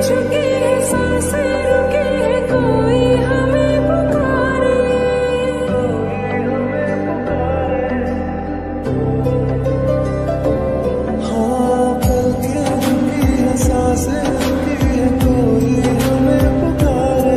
रुकी है सांसें रुकी है कोई हमें पुकारे हाँ पलकें रुकी है सांसें रुकी है कोई हमें पुकारे।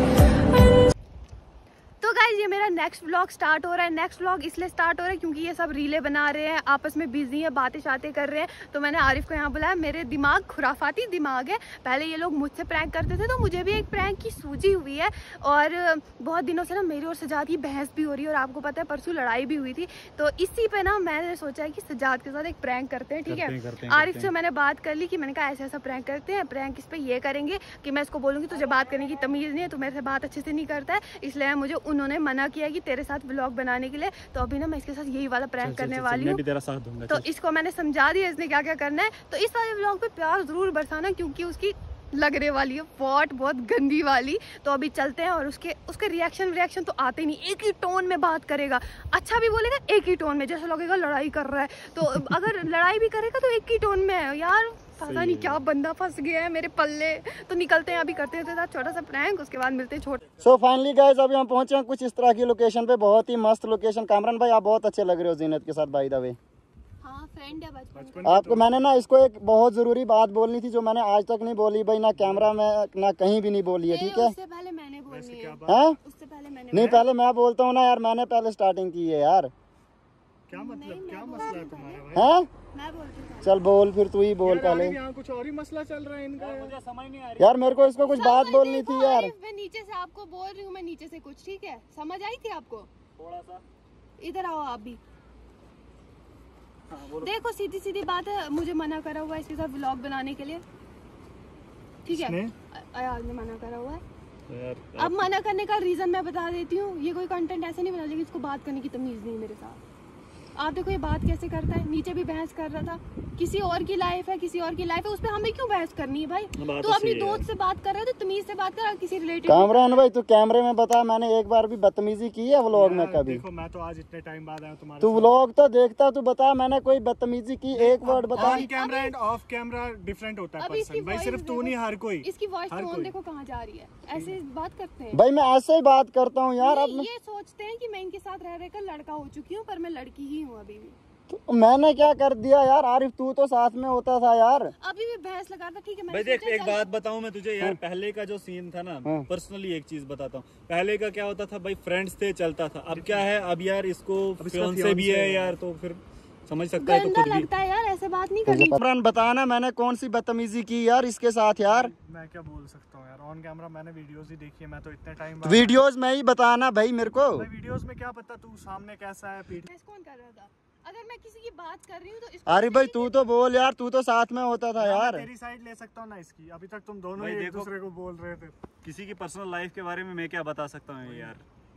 तो गाइज ये मेरा नेक्स्ट व्लॉग स्टार्ट हो रहा है। नेक्स्ट व्लॉग इसलिए स्टार्ट हो रहा है क्योंकि ये सब रीलें बना रहे हैं, आपस में बिजी है, बातें शातें कर रहे हैं। तो मैंने आरिफ को यहाँ बुलाया। मेरे दिमाग खुराफाती दिमाग है। पहले ये लोग मुझसे प्रैंक करते थे तो मुझे भी एक प्रैंक की सूझी हुई है और बहुत दिनों से ना मेरी और सजाद की बहस भी हो रही है और आपको पता है परसों लड़ाई भी हुई थी। तो इसी पे ना मैंने सोचा है कि सजाद के साथ एक प्रैंक करते हैं। ठीक है, आरिफ से मैंने बात कर ली कि मैंने कहा ऐसा ऐसा प्रैंक करते हैं। प्रैंक इस पे ये करेंगे कि मैं इसको बोलूँगी तुझे बात करने की तमीज़ नहीं है, तू मेरे से बात अच्छे से नहीं करता है, इसलिए मुझे उन्होंने मना किया कि तेरे साथ व्लॉग बनाने के लिए। तो अभी ना मैं इसके साथ यही वाला प्रैंक करने वाली हूँ। तो इसको मैंने समझा दिया इसने क्या क्या करना है। तो इस वाले व्लॉग पे प्यार जरूर बरसाना क्योंकि उसकी लगने वाली है वॉट बहुत गंदी वाली। तो अभी चलते हैं और उसके रिएक्शन तो आते नहीं, एक ही टोन में बात करेगा, अच्छा भी बोलेगा एक ही टोन में, जैसे लगेगा लड़ाई कर रहा है। तो अगर लड़ाई भी करेगा तो एक ही टोन में है। यार पता नहीं क्या बंदा फंस गया है मेरे पल्ले। तो निकलते हैं, अभी करते हैं साथ छोटा सा प्रैंक, उसके बाद मिलते हैं छोटे। सो फाइनली गाइस अभी हम पहुंचे हैं कुछ इस तरह की लोकेशन पे, बहुत ही मस्त लोकेशन। कामरान भाई आप बहुत अच्छे लग रहे हो जीनत के साथ बाय द वे। हाँ फ्रेंड है बचपन। आपको मैंने ना इसको एक बहुत जरूरी बात बोलनी थी जो मैंने आज तक नहीं बोली भाई, ना कैमरा में ना कहीं भी नहीं बोली है। ठीक है, उससे पहले मैंने बोलनी है। उससे पहले मैंने नहीं पहले मैं बोलता हूँ ना यार, मैंने पहले स्टार्टिंग की है यार। क्या मतलब, क्या मसला है तुम्हारा भाई? हैं? मैं बोलती हूँ। चल बोल फिर, तू ही बोल पहले। यहाँ कुछ और ही मसला चल रहा है इनका, मुझे समझ नहीं आ रही यार मेरे को इसको कुछ बात बोलनी थी यार। मैं नीचे से आपको बोल रही हूँ, मैं नीचे से कुछ, ठीक है समझ आई थी आपको? थोड़ा सा इधर आओ आप भी। देखो सीधी सीधी बात है, मुझे मना करा हुआ है इसके साथ व्लॉग बनाने के लिए। ठीक है, अयाज ने मना करा हुआ है। अब मना करने का रीजन मैं बता देती हूँ। ये कोई कंटेंट ऐसे नहीं बना, लेकिन इसको बात करने की तमीज नहीं मेरे साथ। आप देखो ये बात कैसे करता है, नीचे भी बहस कर रहा था। किसी और की लाइफ है, किसी और की लाइफ है, उस पर हमें क्यों बहस करनी है भाई? तो अपनी दोस्त से बात कर रहे थे, तमीज से बात कर, किसी रिलेटिव। कामरान भाई तू कैमरे में बता, मैंने एक बार भी बदतमीजी की है व्लॉग में कभी? देखो मैं तो आज इतने टाइम बाद आया तुम्हारे। तू व्लॉग तो देखता, तू बता मैंने कोई बदतमीजी की? एक वर्ड बता। On camera and off camera different होता है पर्सन भाई, सिर्फ तू नहीं हर कोई। इसकी वॉइस टोन देखो कहाँ जा रही है, ऐसे बात करते हैं भाई। मैं ऐसे ही बात करता हूँ यार। अब ये सोचते हैं कि मैं इनके साथ रह रहकर लड़का हो चुकी हूँ, पर मैं लड़की ही हूँ अभी भी। तो मैंने क्या कर दिया यार? आरिफ तू तो साथ में होता था यार। अभी भी बहस लगा था। ठीक है भाई देख एक बात बताऊं मैं तुझे यार, पहले का जो सीन था ना, पर्सनली एक चीज बताता हूँ। पहले का क्या होता था भाई, फ्रेंड्स थे चलता था। अब क्या है, अब यार इसको फियांसे भी है यार, तो फिर समझ सकता है। तो खुद भी लगता है यार, ऐसे बात नहीं करनी। इमरान बताना मैंने कौन सी बदतमीजी की यार इसके साथ यार? मैं क्या बोल सकता हूँ यार, ऑन कैमरा मैंने वीडियोस ही देखी है। मैं तो इतने टाइम वीडियोस में ही बताना भाई मेरे को। वीडियोस में क्या पता तू सामने कैसा है, पीठ कौन कर रहा था? अगर मैं किसी की बात कर रही हूँ तो अरे भाई तू तो बोल यार, तू तो साथ में होता था यार। तेरी साइड ले सकता हूँ ना इसकी। अभी तक तुम दोनों ही एक दूसरे को बोल रहे थे। किसी की पर्सनल लाइफ के बारे में मैं क्या बता सकता हूँ यार?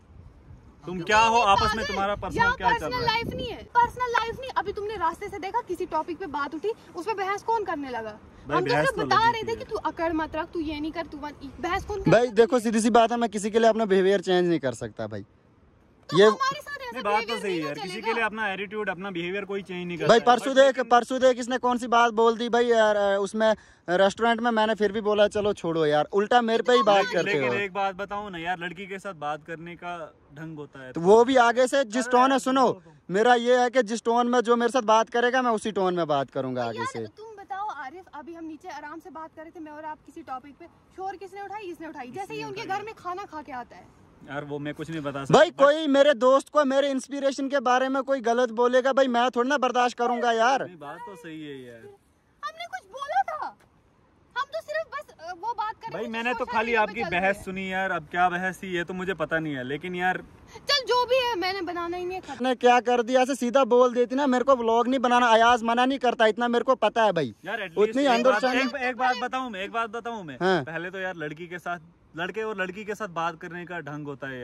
तुम क्या हो आपस में, तुम्हारा पर्सनल क्या चल रहा है? लाइफ नहीं है, पर्सनल लाइफ नहीं। अभी तुमने रास्ते से देखा किसी टॉपिक पे बात उठी, उस पे बहस कौन करने लगा? हम तो सिर्फ बता रहे थे कि तू अकड़ मत रख, तू ये नहीं कर, तू बहस कौन कर? भाई देखो सीधी सी बात है, मैं किसी के लिए अपना बिहेवियर चेंज नहीं कर सकता भाई। ये नहीं बात तो सही है यार, किसी के लिए अपना एटीट्यूड अपना बिहेवियर कोई चेंज नहीं करता भाई। परसों देख इसने कौन सी बात बोल दी भाई यार उसमें रेस्टोरेंट में। मैंने फिर भी बोला चलो छोड़ो यार, उल्टा मेरे पे ही बात करते हो। लेकिन एक बात बताऊं ना यार, लड़की के साथ बात करने का ढंग होता है। तो वो भी आगे से जिस टोन है, सुनो मेरा ये है कि जिस टोन में जो मेरे साथ बात करेगा मैं उसी टोन में बात करूंगा आगे से। तुम बताओ आरिफ, अभी हम नीचे आराम से बात कर रहे थे, मैं और आप किसी टॉपिक पे, शोर किसने उठाई? इसने उठाई। जैसे ये उनके घर में खाना खा के आता है यार, वो मैं कुछ नहीं बता सकता भाई। कोई मेरे दोस्त को मेरे इंस्पिरेशन के बारे में कोई गलत बोलेगा भाई, मैं थोड़ा ना बर्दाश्त करूंगा यार। बात तो सही है यार, हमने कुछ बोला था? हम तो सिर्फ बस वो बात कर रहे थे भाई। मैंने तो खाली आपकी बहस सुनी यार, अब क्या बहस थी ये तो मुझे पता नहीं है, लेकिन यार चल जो भी है, मैंने बनाना ही नहीं है। मैंने क्या कर दिया, ऐसे सीधा बोल देती ना, मेरे को व्लॉग नहीं बनाना। अयाज मना नहीं करता, इतना मेरे को पता है भाई। यार उतनी अंडरस्टैंडिंग। एक बात बताऊं मैं, पहले तो यार लड़की के साथ, लड़के और लड़की के साथ बात करने का ढंग होता है यार।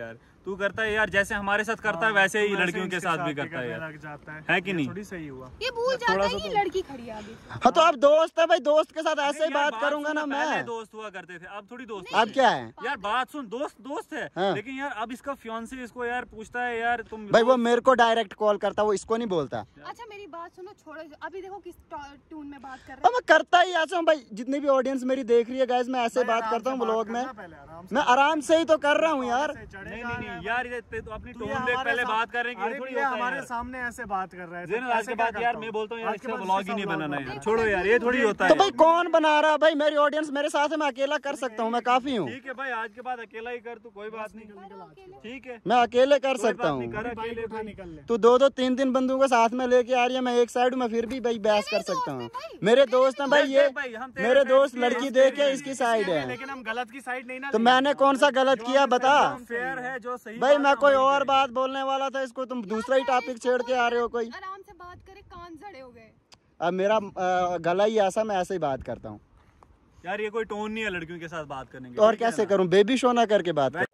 तू करता है यार, जैसे हमारे साथ करता है वैसे ही लड़कियों के साथ भी करता है यार, लग जाता है कि नहीं? थोड़ी सही हुआ। ये भूल जाता है कि लड़की खड़ी है आगे। हाँ तो अब दोस्त है भाई, दोस्त के साथ ऐसे ही बात करूंगा ना मैं। पहले दोस्त हुआ करते थे, अब थोड़ी दोस्त। अब क्या है यार बात सुन, दोस्त है हाँ। लेकिन यार अब इसका फियांसे इसको यार पूछता है यार तुम भाई, वो मेरे को डायरेक्ट कॉल करता, वो इसको नहीं बोलता। अच्छा मेरी बात सुनो, छोड़ो अभी देखो किस टून में बात कर रहे अब मैं करता ही ऐसा हूँ भाई, जितनी भी ऑडियंस मेरी देख रही है गाइस, मैं ऐसे बात करता हूँ व्लॉग में। मैं आराम से ही तो कर रहा हूँ यार। नहीं यार, ये तो अपनी टोन देख, पहले बात कर रहे हैं कि थोड़ी होता है हमारे यार। सामने ऐसे बात कर रहा है। आज के बाद यार मैं बोलता हूँ यार, इसका व्लॉग ही नहीं बनाना है, छोड़ो यार, ये थोड़ी होता है। तो भाई कौन बना रहा है भाई? मेरी ऑडियंस मेरे साथ है, मैं अकेला कर सकता हूँ, मैं काफी हूँ। ठीक है भाई, आज के बाद अकेला ही कर, तू कोई बात नहीं, ठीक है मैं अकेले कर सकता हूँ। तू 2-2 3-3 बंदों को साथ में लेके आ रही है, मैं एक साइड हूँ, मैं फिर भी भाई बहस कर सकता हूँ। मेरे दोस्त हैं भाई, ये मेरे दोस्त लड़की देखे इसकी साइड है, लेकिन हम गलत की साइड नहीं ना। तो मैंने कौन सा गलत किया बता फेयर है जो सही। भाई? मैं कोई और बात बोलने वाला था, इसको तुम दूसरा ही टॉपिक छेड़ के आ रहे हो कोई। आराम से बात करे, कान जड़े हो गए। अब मेरा गला ही ऐसा, मैं ऐसे ही बात करता हूँ यार, ये कोई टोन नहीं है लड़कियों के साथ बात करने तो और कैसे करूँ? बेबी शो ना करके बात कर।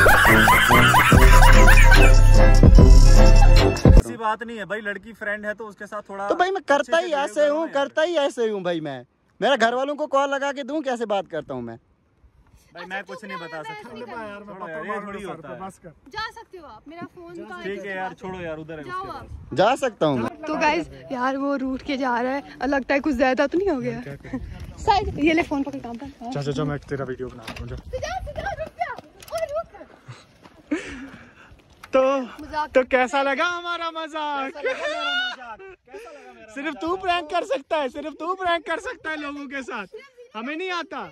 ऐसी बात नहीं है भाई, लड़की फ्रेंड है तो उसके साथ थोड़ा। तो भाई मैं करता ही ऐसे हूँ, करता ही ऐसे हूँ भाई। मैं मेरा घर वालों को कॉल लगा के दूं, कैसे बात करता हूँ मैं? भाई मैं कुछ नहीं बता सकता, छोड़ो यार, ये थोड़ी होता है। जा सकते हो आप, मेरा फोन का ठीक है यार, छोड़ो यार, उधर है जाओ उसके आप। जा सकता हूँ मैं। तो गाइस यार वो रूठ के जा रहा है और लगता है कुछ ज्यादा तो नहीं हो गया। सर ये ले फोन पकड़, काम पर। चाचा मैं तेरा वीडियो बना रहा हूँ। तो कैसा लगा हमारा मजाक? सिर्फ तू प्रैंक कर सकता है, सिर्फ तू प्रैंक कर सकता है लोगों के साथ, हमें नहीं आता।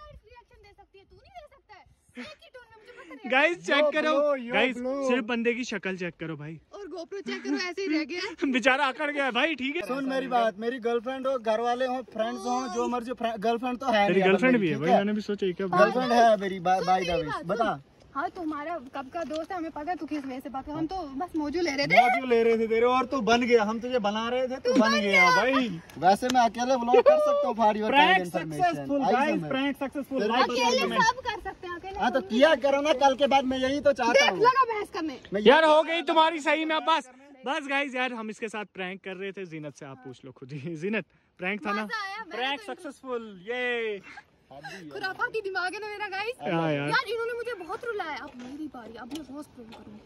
गाइस चेक करो, गाइस सिर्फ बंदे की शक्ल चेक करो भाई, और गोप्रो चेक करो, ऐसे ही रह गया। बेचारा अकड़ गया भाई। ठीक है, सुन मेरी बात, मेरी गर्लफ्रेंड हो, घर वाले हो, फ्रेंड्स हो, जो मर्जी, गर्लफ्रेंड तो है। तेरी गर्लफ्रेंड भी है भाई? मैंने भी सोचा क्या गर्लफ्रेंड है मेरी, बाय द वे बता। हाँ तुम्हारा कब का दोस्त है, हमें पता है तू किस वजह से बात कर। हम तो बस मौजू ले रहे थे तेरे, और तू बन गया, हम तुझे बना रहे थे, तू बन गया भाई। वैसे मैं अकेले व्लॉग कर सकता हूँ for your prank successful guys, prank successful. अकेले सब कर सकते हैं, अकेले हाँ तो किया करो ना, कल के बाद मैं यही तो चाहता हूँ। लगा बहस करने। यार हो गई तुम्हारी सही में, बस गाइस यार हम इसके साथ प्रैंक कर रहे थे। जीनत से आप पूछ लो खुद ही, जीनत प्रैंक था ना? प्रैंक सक्सेसफुल, ये खुराफाती दिमाग है ना मेरा गाइस। हाँ यार इन्होंने मुझे बहुत रुलाया, अब मेरी बारी, अब मैं बहुत प्रेम करूंगी।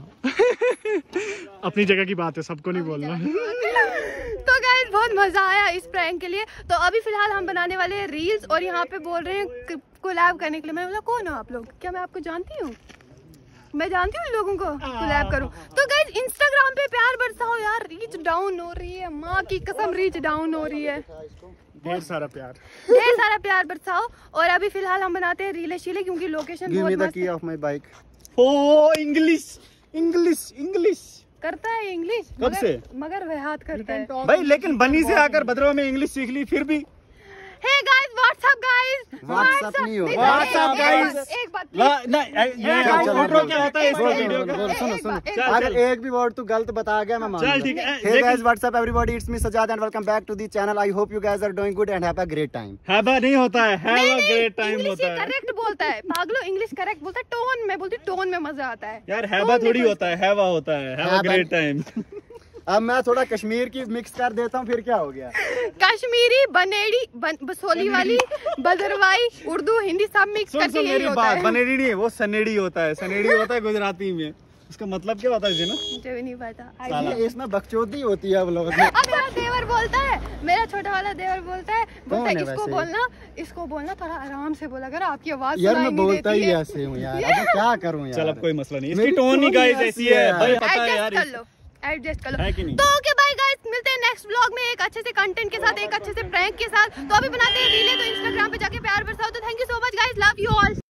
हाँ अपनी जगह की बात है, सबको नहीं बोलना। तो गाइस बहुत मजा आया इस प्रैंक के लिए। तो अभी फिलहाल हम बनाने वाले हैं रील्स, और यहाँ पे बोल रहे हैं कोलैब करने के लिए। मैं बोला कौन हो आप लोग, क्या मैं आपको जानती हूँ? मैं जानती हूँ लोगों को कोलैब करूँ। तो गाइस इंस्टाग्राम पे प्यार बरसाओ यार, रीच डाउन हो रही है, माँ की कसम रीच डाउन हो रही है। ढेर सारा प्यार बरसाओ। और अभी फिलहाल हम बनाते हैं रीले शीले, क्योंकि लोकेशन गिव मी बहुत the key of my bike. ओ इंग्लिश करता है इंग्लिश। कब से? मगर वह हाथ करता है भाई, लेकिन बनी से आकर भद्रवा में इंग्लिश सीख ली फिर भी। Hey guys, WhatsApp guys, WhatsApp नहीं होगा, व्हाट्सएप गाइस। एक बात क्या होता है इस वीडियो का? सुनो, अगर एक भी वर्ड तू गलत बता गया मैं मान। चल ठीक है। Hey guys, what's up everybody? It's me Sajad and welcome back to the channel. I hope you guys are doing good and have a great time. हैबा नहीं होता है, हैव अ ग्रेट टाइम होता है। करेक्ट बोलता है पागलो, English correct बोलता है। Tone में बोलती, टोन में मजा आता है यार। हैबा थोड़ी होता है, हैवा होता है, हैव अ ग्रेट टाइम। अब मैं थोड़ा कश्मीर की मिक्स कर देता हूँ, फिर क्या हो गया? कश्मीरी, बनेड़ी, बसोली वाली, बदरवाई, उर्दू, हिंदी सब मिक्स करके यही मेरी होता बात, है। बनेड़ी नहीं है वो, सनेड़ी होता है। सनेड़ी होता है गुजराती में, उसका मतलब क्या होता है ना? मुझे भी नहीं पता। इसमें बकचोदी होती है व्लॉग में। अब मेरा देवर बोलता है, मेरा छोटा वाला देवर बोलता है इसको बोलना थोड़ा आराम से बोला करो, आपकी आवाज यार मैं बोलता ही ऐसे हूँ यार, अब क्या करूँ यार? चल अब कोई मसला नहीं, इसकी टोन ही गाइस ऐसी है भाई, पता है यार, एडजस्ट कर लो। है कि नहीं? तो ओके बाय गाइस, मिलते हैं नेक्स्ट व्लॉग में एक अच्छे से कंटेंट के साथ, एक अच्छे से प्रैंक के साथ। तो अभी बनाते हैं रीले, तो इंस्टाग्राम पे जाके प्यार बरसाओ। तो thank you so much guys, love you all.